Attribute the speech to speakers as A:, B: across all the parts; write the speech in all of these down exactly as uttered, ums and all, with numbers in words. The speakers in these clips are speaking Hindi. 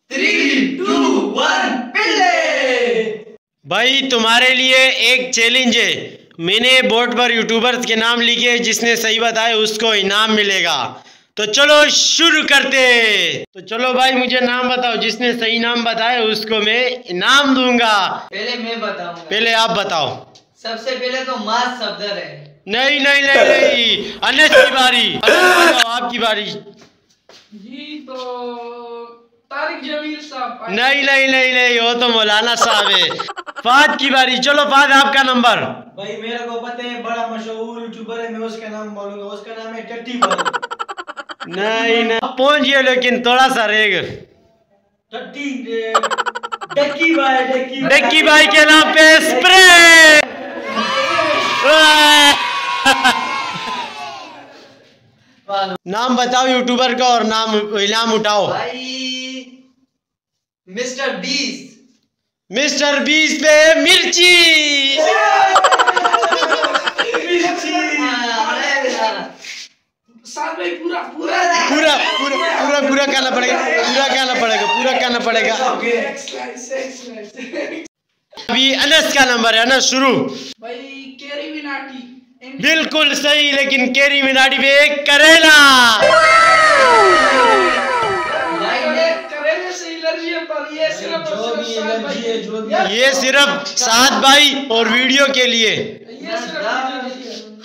A: थ्री टू वन पिल्ले।
B: भाई तुम्हारे लिए एक चैलेंज है। मैंने बोर्ड पर यूट्यूबर्स के नाम लिखे, जिसने सही बताए उसको इनाम मिलेगा। तो चलो शुरू करते। तो चलो भाई मुझे नाम बताओ, जिसने सही नाम बताए उसको मैं इनाम दूंगा।
A: पहले मैं बताऊंगा।
B: पहले आप बताओ।
A: सबसे पहले तो मास सफदर है।
B: नहीं नहीं नहीं नहीं, अनस की बारी। अनस बताओ, आपकी बारी।
C: जी तो तारिक जमील साहब।
B: नहीं नहीं नहीं नहीं, वो तो मौलाना साहब है। फाद की बारी। चलो फाद आपका नंबर।
D: भाई मेरे को पता है, बड़ा मशहूर यूट्यूबर है, मैं उसका नाम बोलूंगा। उसका नाम है टट्टी भाई।
B: नहीं नहीं पहुंच गए, लेकिन थोड़ा सा रहेगा।
D: टट्टी डक्की भाई। डक्की
B: डक्की भाई के नाम पे स्प्रे। नाम बताओ यूट्यूबर का और नाम इनाम उठाओ।
A: भाई मिस्टर बीस।
B: मिस्टर बीस पे मिर्ची।
C: साथ में पूरा पूरा
B: पूरा पूरा पूरा पूरा कहना पड़ेगा, पूरा कहना पड़ेगा, पूरा कहना पड़ेगा। अभी अनस का नंबर है। अनस शुरू।
C: भाई केरी मिनाटी।
B: बिल्कुल सही, लेकिन केरी मिनाटी पे एक करेला।
C: करेले से एलर्जी है, पर ये सिर्फ
D: जो भी एलर्जी है, जो भी
B: ये सिर्फ सात भाई और वीडियो के लिए।
C: ये सिर्फ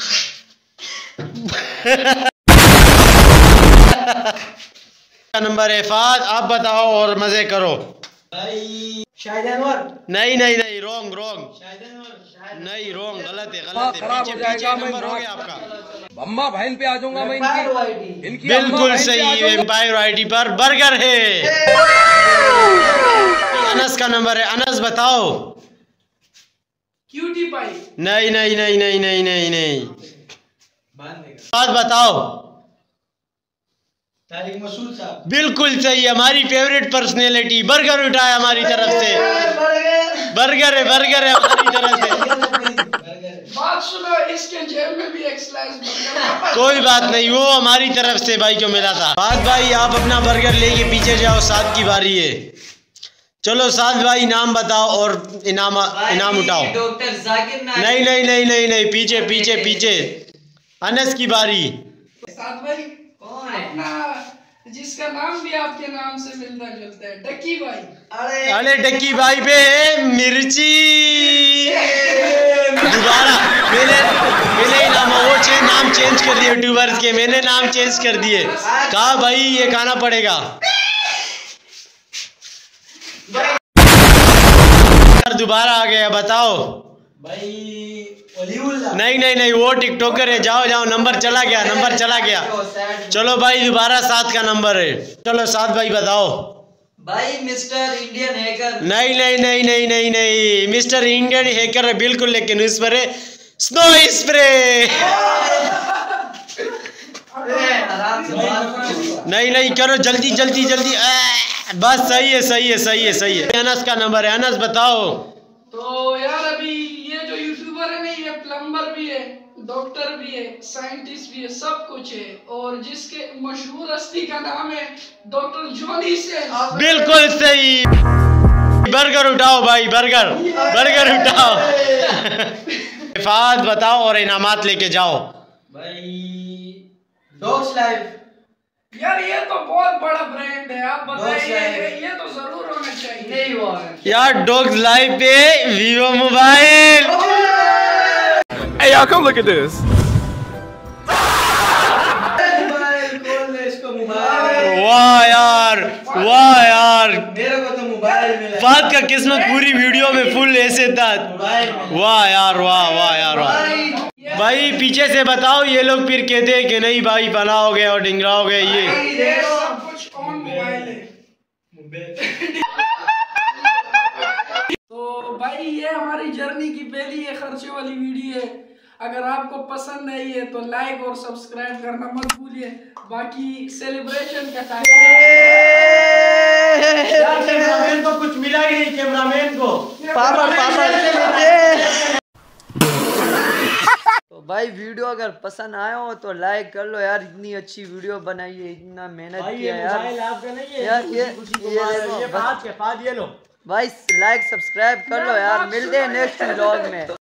B: नंबर है फाद, आप बताओ और मजे करो।
D: भाई शाहिद अनवर।
B: नहीं नहीं नहीं, रॉन्ग रॉन्ग।
D: शाहिद अनवर।
B: नहीं रॉन्ग, गलत है गलत है। पीछे पीछे नंबर हो गया आपका।
E: अम्मा बहन पे आ जाऊंगा मैं इनकी, इनकी
B: बिल्कुल सही। एम्पायर आईडी पर बर्गर है। अनस का नंबर है। अनस बताओ।
C: Cutie pie.
B: नहीं नहीं नहीं नहीं नहीं नहीं नहीं, बात बताओ।
D: तारिक मसूद साहब।
B: बिल्कुल सही, हमारी फेवरेट पर्सनैलिटी। बर्गर उठाया हमारी तरफ से। बर्गर है, बर्गर है हमारी तरफ से।
C: बात सुनो, इसके जेब में भी एक स्लाइस बर्गर।
B: कोई बात नहीं, वो हमारी तरफ से भाई को मिला था। बात भाई आप अपना बर्गर लेके पीछे जाओ, साथ की बारी है। चलो साथ भाई नाम बताओ और इनाम इनाम उठाओ।
A: डॉक्टर जाकिर नाइक।
B: नहीं नहीं नहीं नहीं नहीं, पीछे पीछे पीछे। अनस की बारी।
C: साथ भाई
A: कौन है?
C: अपना जिसका नाम भी आपके नाम से मिलता जुलता है, डक्की भाई।
A: अरे
B: अरे डक्की भाई पे है मिर्ची। दोबारा मैंने मैंने नाम वो चेंज नाम चेंज कर दिए यूट्यूबर्स के। मैंने नाम चेंज कर दिए। कहा भाई ये खाना पड़ेगा। दोबारा आ गया, बताओ।
D: भाई वलीउल्लाह।
B: नहीं नहीं नहीं, वो टिकटॉकर है। जाओ जाओ, नंबर चला गया, नंबर चला गया। चलो भाई दोबारा सात का नंबर है। चलो सात भाई बताओ।
A: भाई मिस्टर इंडियन हैकर।
B: नहीं नहीं नहीं नहीं नहीं नहीं, मिस्टर इंडियन हैकर है बिल्कुल, लेकिन उस पर है स्नो स्प्रे।
A: आराम से बात करो।
B: नहीं नहीं करो, जल्दी जल्दी जल्दी। आ, बस सही है सही है सही है सही है। अनस का नंबर है। अनस बताओ।
C: तो यार अभी ये जो यूट्यूबर है ना, ये प्लम्बर भी है, डॉक्टर भी है, साइंटिस्ट भी है, सब कुछ है। और जिसके मशहूर हस्ती का नाम है डॉक्टर जॉनी से।
B: बिल्कुल सही। बर्गर उठाओ भाई, बर्गर बर्गर उठाओ। फाद बताओ और इनामात लेके जाओ।
D: भाई डॉग्स लाइफ।
C: यार ये तो बहुत बड़ा ब्रांड है, आप बताइए।
D: Dogs
C: ये तो जरूर होना चाहिए।
A: नहीं हुआ है।
B: यार डॉग्स लाइव पे Vivo mobile.
E: Hey y'all, come look at this.
D: इसको मोबाइल।
B: वाह यार, वाह यार,
D: मेरे को तो मोबाइल मिला।
B: फाद का किस्मत पूरी वीडियो में फुल ऐसे था। वाह यार, वाह वाह यार वाह। भाई पीछे से बताओ, ये लोग फिर कहते हैं कि नहीं भाई बनाओगे और डिंगराओगे। ये
C: ये सब कुछ ऑन मोबाइल है। तो भाई ये हमारी जर्नी की पहली ये खर्चे वाली वीडियो है। अगर आपको पसंद आई है तो लाइक और सब्सक्राइब करना मत भूलिए। बाकी सेलिब्रेशन का टाइम।
B: कैमरामैन को कुछ मिला ही नहीं, कैमरामैन को।
A: पापा पापा। तो भाई भाई वीडियो अगर पसंद आया हो तो लाइक कर लो यार, इतनी अच्छी वीडियो बनाई है, इतना मेहनत किया यार यार। ये ये
B: ये बात के बाद ये लो
A: भाई लाइक सब्सक्राइब कर लो यार, मिलते हैं नेक्स्ट व्लॉग में।